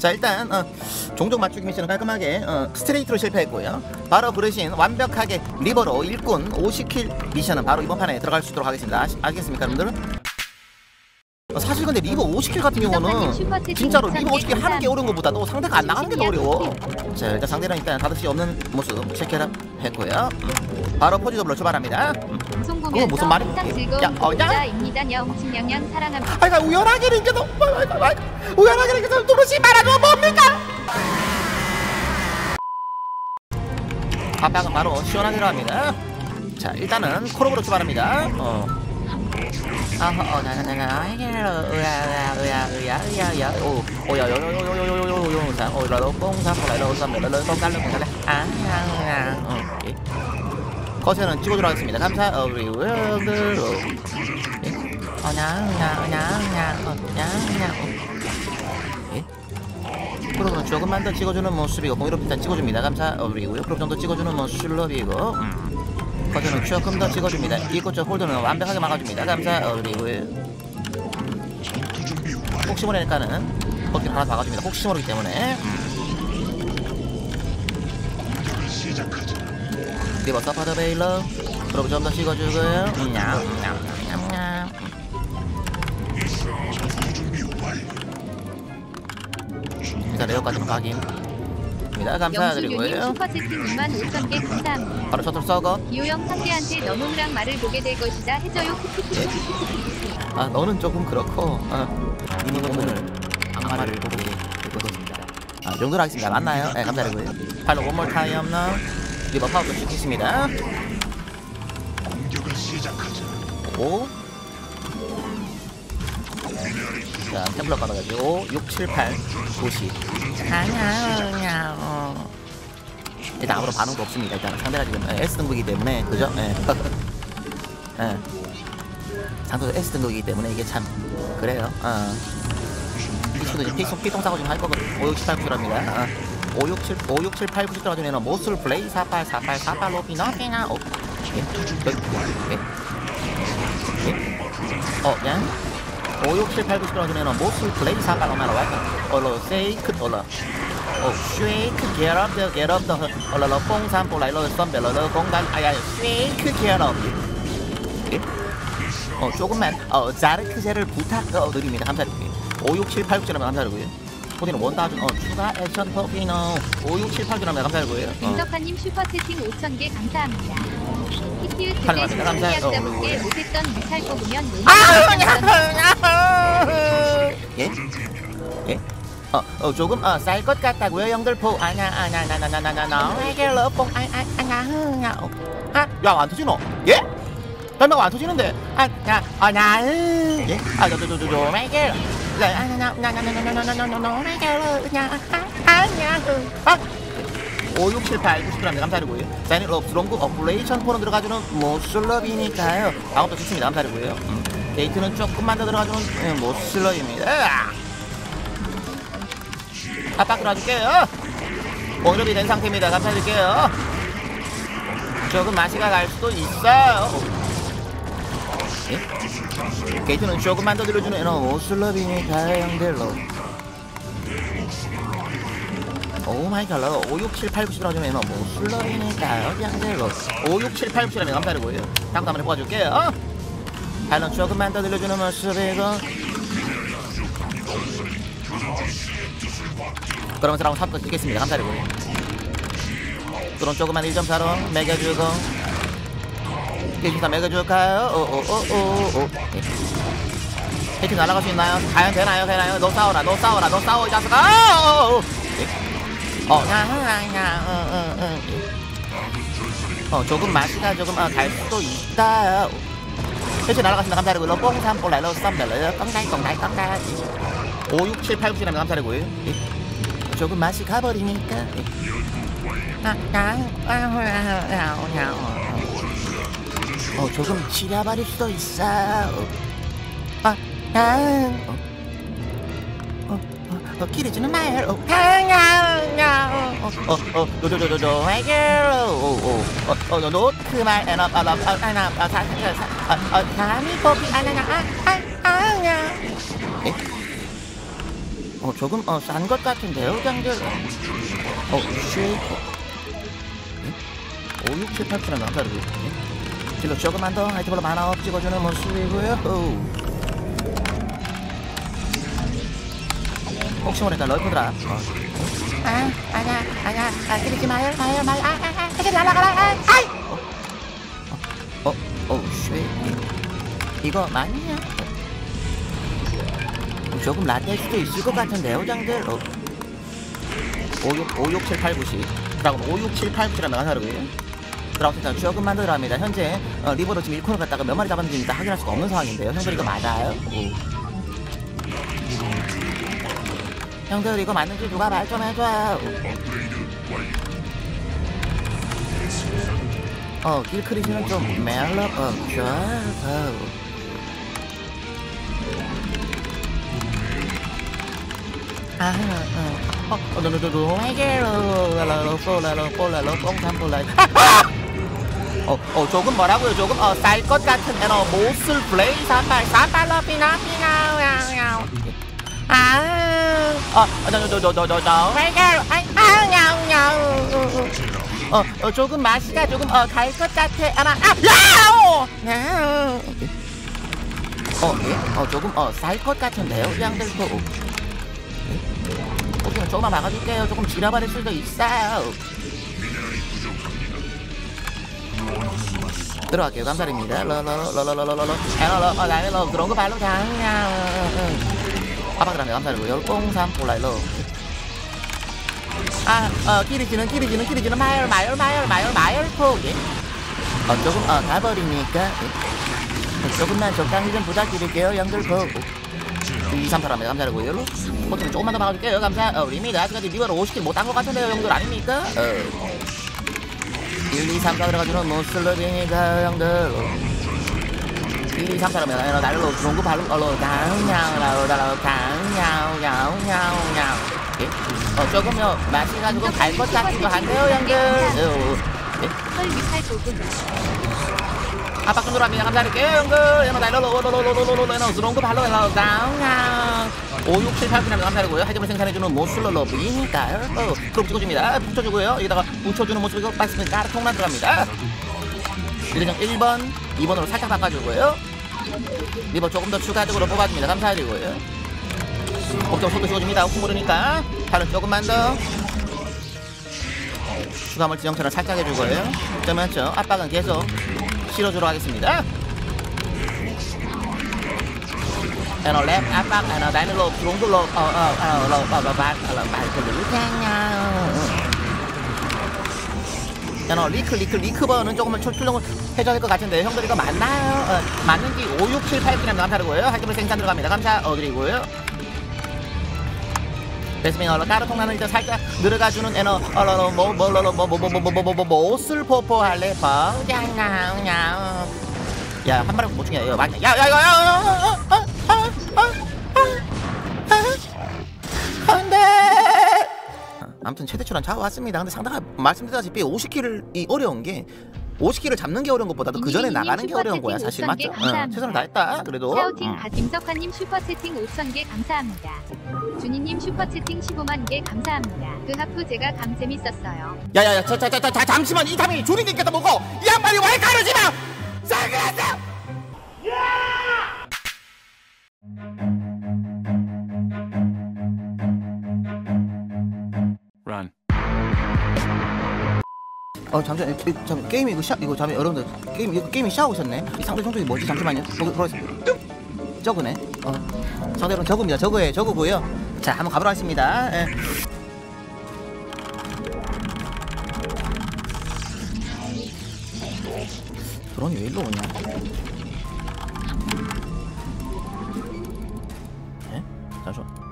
자, 일단 종족 맞추기 미션은 깔끔하게 스트레이트로 실패했고요. 바로 부르신 완벽하게 리버로 일꾼 50킬 미션은 바로 이번 판에 들어갈 수 있도록 하겠습니다. 아시겠습니까, 여러분들? 사실 근데 리버 50킬 같은 경우는 진짜로 리버 50킬 하는 게 어려운 것보다도 상대가 안 나가는 게 더 어려워. 자, 일단 상대랑 일단 다섯이 없는 모습 체크를 했고요. 바로 포지 더블로 출발합니다. 그거 무슨 말이? 야, 아이가 우연하게 이렇게 우연하게 이렇게 누르지 말아줘. 뭡니까? 압박은 바로 시원하게 들어갑니다. 자, 일단은 코로브로 출발합니다. 거세는 찍어주러 가겠습니다. 감사. 그러면 조금만 더 찍어주는 모습이고 공유로 일단 찍어줍니다. 감사. 그리고요. 그럼 좀 더 찍어주는 모습이고 거세는 조금 더 찍어줍니다. 이곳저 홀더는 완벽하게 막아줍니다. 감사. 그리고요. 혹시 모르니까는 버킷 하나 막아줍니다. 혹시 모르기 때문에. 리버 서파더 베일러. 그럼 좀 더 찍어주고요. 일단 레어까지는 확인입니다. 감사드리고요. 슈퍼채팅 25,000개 감사합니다. 바로 셔틀 썩어. 기호형 상대한테 너무랑 말을 보게 될 것이다 해줘요. 아, 너는 조금 그렇고 이는 오늘 악마를 보게 될 것입니다. 이 정도로 하겠습니다. 맞나요? 네, 감사드리고요. 팔로 원몰 타임 나 리버 파워도 시키겠습니다. 오. 자, 템플러 받아가지고 6, 7, 8, 90. 일단 아무런 반응도 없습니다. 일단 상대가 지금 S등급이기 때문에, 그죠? 예. 상대도 S등급이기 때문에 이게 참 그래요. 피치도 지금 피통 사고 지금 할 거거든. 5, 6, 7, 8, 90입니다. 5, 6, 7, 8, 90 떨어지면 모술 플레이 48, 48, 48 로피 너피나 오. 야. 5, 6, 7, 8, 90 떨어지면 모술 플레이 48 로마로 와이까. 얼로 세이크 얼로. 쉐이크 get up the 얼로 뽕산 볼라이로 썸벨로 공간 아야 쉐이크 get up. 조금만 자르크제를 부탁드립니다. 감사드립니다. 5, 6, 7, 8, 9 주라면 감사드리고요. 포디는 원다준 추가 액션 퍼피노 5, 6, 7, 8 주라면 감사드리고요. 김석환님 슈퍼채팅 5,000개 감사합니다. 히트 감사합니다. 감사합니다. 못했던 미탈 뽑으면 예? 예? 조금 쌀 것 같다고요, 형들포. 나에게 러뽕 야, 안 터지노? 예? 딴다고 안 터지는데. 예? 에게 5, 6, 7, 8, 90g 감사드리고요. 자이는 럽스롱구 어플레이션 포는 들어가주는 모슬럽이니까요. 아무것도 좋습니다. 감사드리고요. 게이트는 조금만 더 들어가주는 모슬럽입니다. 압박 들어가줄게요. 공유럽이 된 상태입니다. 감사드릴게요. 조금 맛이가 갈 수도 있어요. 예? 게이트는 조금만 더 들어주는 모슬럽이니까요, 형들로. 오 마이 갓, 5, 6, 7, 8, 90 들어주면 모슬럽이니까요, 형들로. 5, 6, 7, 8, 90이라면 감사드리고요. 다음도 한번 뽑아줄게요. 발론 조금만 더 들려주는 모습이고. 그러면서 라운드 3도 찍겠습니다. 감사드리고요. 드론 조금만 1.4로 매겨주고. 1.4 매겨줄까요? 헤팅 날아갈 수 있나요? 과연 되나요? 너 싸워라 이 자식아! 조금 맛이가 조금 갈 수도 있다. 해치 날아갔습니다. 감사드리고요. 러뽕 삼볼 라이러 썸벨러 깡다이 5, 6, 7, 8, 9 지나면 감사드리고요. 조금 맛이 가버리니까. 조금 지려버릴 수도 있어. 기대주는 말. 노트말 사람이 뽑히 조금 싼 것 같은데요, 장들. 쉐이커. 5, 6, 7, 8%는 남다르고. 딜러 조금만 더 하이트볼로 만화업 찍어주는 모습이고요. 혹시 모르니까 럴프 드랍. 아니야. 때리지 마요. 때리지 날아가라. 쉐. 이거 맞냐? 조금 라떼일 수도 있을 것 같은데요, 장들. 5, 6, 7, 8, 9, 10. 드라곤 5, 6, 7, 8, 9라는 하나로고요. 드라곤 일단 조금만 더 들어갑니다. 현재 리버로 지금 1코너 갔다가 몇 마리 잡았는지 일단 확인할 수가 없는 상황인데요. 형들 이거 맞아요? 형들 이거 맞는지 누가 말 좀 해줘요. 길크리즈는 좀 멜로 좋아요. 조금 뭐라고요? 조금 쌀 것 같은 모슬 블레이 산발로 피나 조금 맛이가 조금 갈 것 같아. 조금 쌀 것 같은데요, 양들도. 혹시나 조금만 막아줄게요. 조금 지려버릴 수도 있어요. 들어갈게요. 감사드립니다. 나는 들어온 거 발로 아빠들한테 감사드리고 1003 볼라일로. 끼리지는 마열 포기. 조금 가버리니까 조금만 적당히 좀 부탁드릴게요. 양들 보고 2, 3, 4라면 감사드리고요. 코트는 조금만 더 막아줄게요. 감사드립니다. 아직까지 리버를 50킬 못한 것 같은데요, 형들 아닙니까? 1, 2, 3, 4 들어가주는 모슬럽이니까 형들. 1, 2, 3, 4라면 날로 좋은 거 발로 조금요 맛이 가지고 갈 것 같기도 한데요, 형들. 아빠 끈으로합니다. 감사드릴게요, 형들. 날로 들어온 거 발로 5, 6, 7, 8분이라면 감사드리고요. 하이점을 생산해주는 모슬러러브이니까요. 그럼 찍어줍니다. 붙여주고요. 여기다가 붙여주는 모습이고 빠지면 까르통만 들어갑니다. 일정 1번, 2번으로 살짝 바꿔주고요. 리버 조금 더 추가적으로 뽑아줍니다. 감사드리고요. 목적 속도 찍어줍니다. 혹시 모르니까 팔은 조금만 더. 추가물 지정처를 살짝 해주고요. 그러면죠 압박은 계속 실어주러 하겠습니다. 랩 압박 다이널로 드롱글로 리크버는 조금만 출력을 해줘야 될 것 같은데 형들 이거 맞나요? 맞는지 5, 6, 7, 8분이라면 감사드리고요. 하이점을 생산 들어갑니다. 감사드리고요. 베스밍 까르통나는 일단 살짝 늘어가주는 모슬 포포할래 야 한 마리 못 중이야 이거 맞냐 안돼. 아무튼 최대출한 차 왔습니다. 근데 상당히 말씀드렸다시피 50킬이 어려운 게 50킬을 잡는 게 어려운 것보다도 그 전에 나가는 게 어려운 거야 사실. 맞죠? 최선을 다했다. 그래도 샤오팅 김석환님 슈퍼채팅 5,000개 감사합니다. 준이님 슈퍼채팅 15만 개 감사합니다. 그 하프 제가 감 재밌었어요. 야야야 잠시만. 이 담이 주린님께서 보고 이 양반이 왜 가르지마 싸그라서. Run. 잠시만 게임이 이거 잠시 여러분들 게임이 샤오셨네. 이 상대 종족이 뭐지? 잠시만요. 저거네. 상대로는 저거입니다. 저거고요. 자 한번 가보도록 하겠습니다. 드론이 왜 일로 오냐? 잠시만.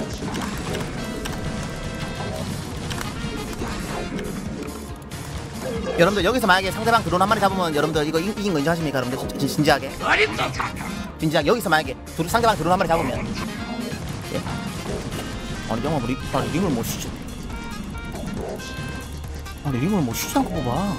여러분들 여기서 만약에 상대방 드론 한 마리 잡으면 여러분들 이거 이긴 거 인정하십니까? 여러분들 진지하게 진지하게 여기서 만약에 상대방 드론 한 마리 잡으면 예. 아니 영화 아니 링을 못 쉬지 아니 링을 못 쉬지 않고 뽑아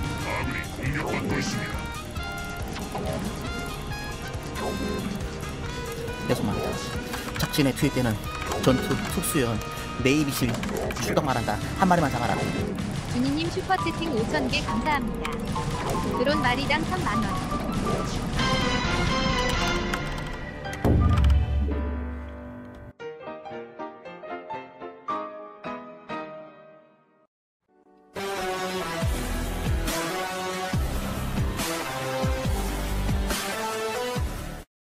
계속만 작전에 투입되는 전투 특수요원 네이비실 출동 말한다 한 마리만 잡아라 준이님 슈퍼채팅 5,000개 감사합니다. 드론 마리당 3만원.